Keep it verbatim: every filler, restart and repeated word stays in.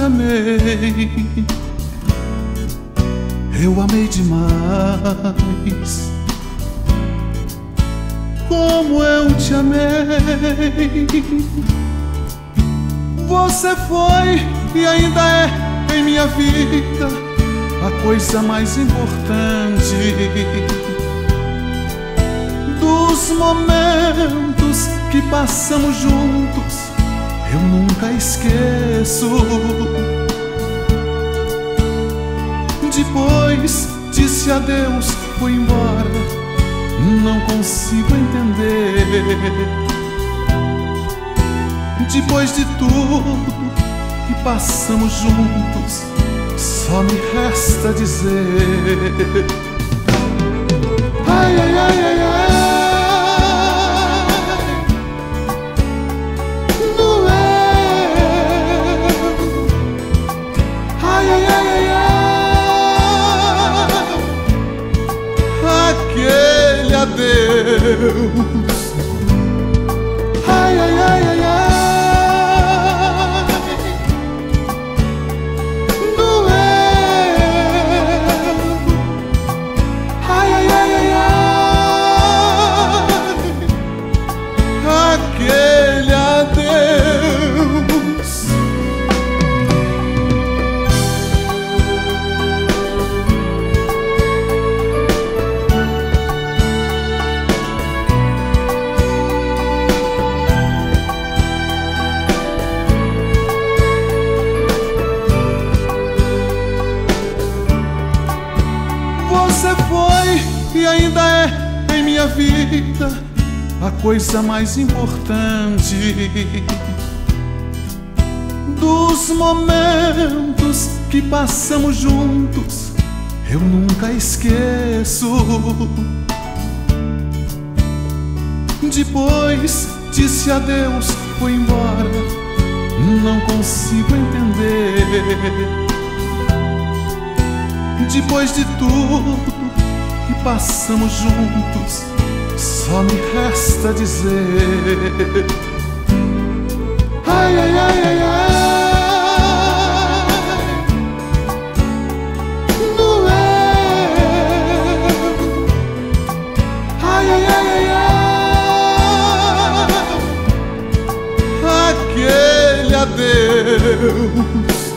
amei, eu amei demais. Como eu te amei. Você foi e ainda é em minha vida a coisa mais importante. Dos momentos que passamos juntos eu nunca esqueço. Depois disse adeus, foi embora, não consigo entender. Depois de tudo que passamos juntos, só me resta dizer: ai, ai, ai, ai, ai. Adeus. Ai, ai, ai, ai, ai. Doeu. Ai, ai, ai, ai, ai. Aquele adeus. Você foi e ainda é em minha vida a coisa mais importante. Dos momentos que passamos juntos eu nunca esqueço. Depois disse adeus, foi embora, não consigo entender. Depois de tudo que passamos juntos, só me resta dizer: ai, ai, ai, ai, ai. Doeu. Ai, ai, ai, ai, ai. Aquele adeus.